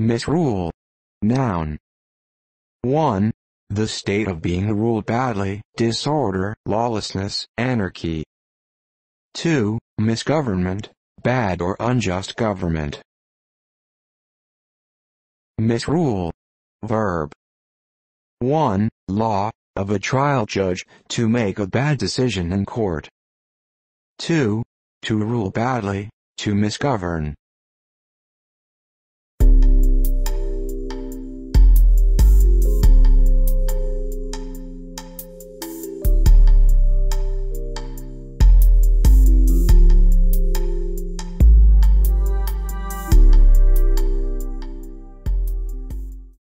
Misrule. Noun. 1. The state of being ruled badly, disorder, lawlessness, anarchy. 2. Misgovernment, bad or unjust government. Misrule. Verb. 1. Law, of a trial judge, to make a bad decision in court. 2. To rule badly, to misgovern.